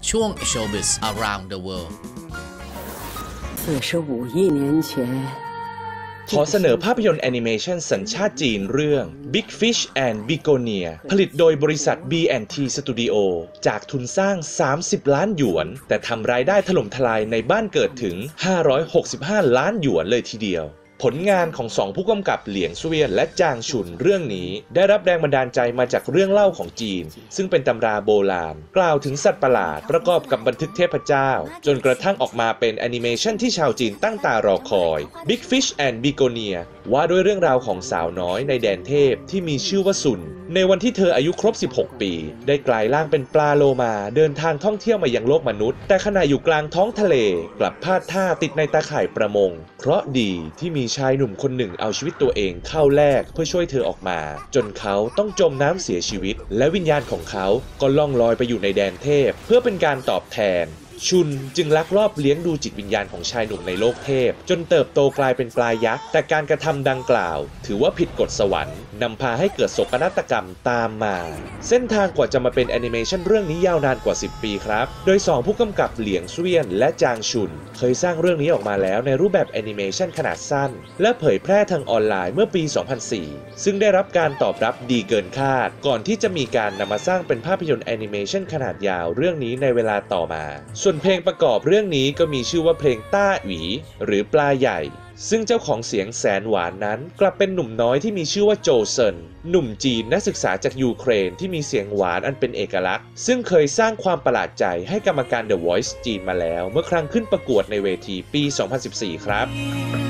ช่วง Showbiz Around the World 45亿年前ขอเสนอภาพยนตร์แอนิเมชันสัญชาติจีนเรื่อง Big Fish and Begonia ผลิตโดยบริษัท B&T Studio จากทุนสร้าง 30 ล้านหยวนแต่ทำรายได้ถล่มทลายในบ้านเกิดถึง 565 ล้านหยวนเลยทีเดียวผลงานของสองผู้กำกับเหลียงเสวียนและจางชุนเรื่องนี้ได้รับแรงบันดาลใจมาจากเรื่องเล่าของจีนซึ่งเป็นตำราโบราณกล่าวถึงสัตว์ประหลาดประกอบกับบันทึกเทพเจ้าจนกระทั่งออกมาเป็นแอนิเมชันที่ชาวจีนตั้งตารอคอย Big Fish and Begonia ว่าด้วยเรื่องราวของสาวน้อยในแดนเทพที่มีชื่อว่าซุนในวันที่เธออายุครบ 16 ปีได้กลายร่างเป็นปลาโลมาเดินทางท่องเที่ยวมายังโลกมนุษย์แต่ขณะอยู่กลางท้องทะเลกลับพลาดท่าติดในตาข่ายประมงเพราะดีที่มีชายหนุ่มคนหนึ่งเอาชีวิตตัวเองเข้าแลกเพื่อช่วยเธอออกมาจนเขาต้องจมน้ำเสียชีวิตและวิญญาณของเขาก็ล่องลอยไปอยู่ในแดนเทพเพื่อเป็นการตอบแทนชุนจึงลักลอบเลี้ยงดูจิตวิญญาณของชายหนุ่มในโลกเทพจนเติบโตกลายเป็นปลายักษ์แต่การกระทำดังกล่าวถือว่าผิดกฎสวรรค์นำพาให้เกิดโศกนาฏกรรมตามมาเส้นทางกว่าจะมาเป็นแอนิเมชันเรื่องนี้ยาวนานกว่า 10 ปีครับโดย2ผู้กำกับเหลียงเสวียนและจางชุนเคยสร้างเรื่องนี้ออกมาแล้วในรูปแบบแอนิเมชันขนาดสั้นและเผยแพร่ทางออนไลน์เมื่อปี 2004 ซึ่งได้รับการตอบรับดีเกินคาดก่อนที่จะมีการนำมาสร้างเป็นภาพยนตร์แอนิเมชันขนาดยาวเรื่องนี้ในเวลาต่อมาส่วนเพลงประกอบเรื่องนี้ก็มีชื่อว่าเพลงต้าหวีหรือปลาใหญ่ซึ่งเจ้าของเสียงแสนหวานนั้นกลับเป็นหนุ่มน้อยที่มีชื่อว่าโจเซินหนุ่มจีนนักศึกษาจากยูเครนที่มีเสียงหวานอันเป็นเอกลักษณ์ซึ่งเคยสร้างความประหลาดใจให้กรรมการ The Voice จีนมาแล้วเมื่อครั้งขึ้นประกวดในเวทีปี 2014 ครับ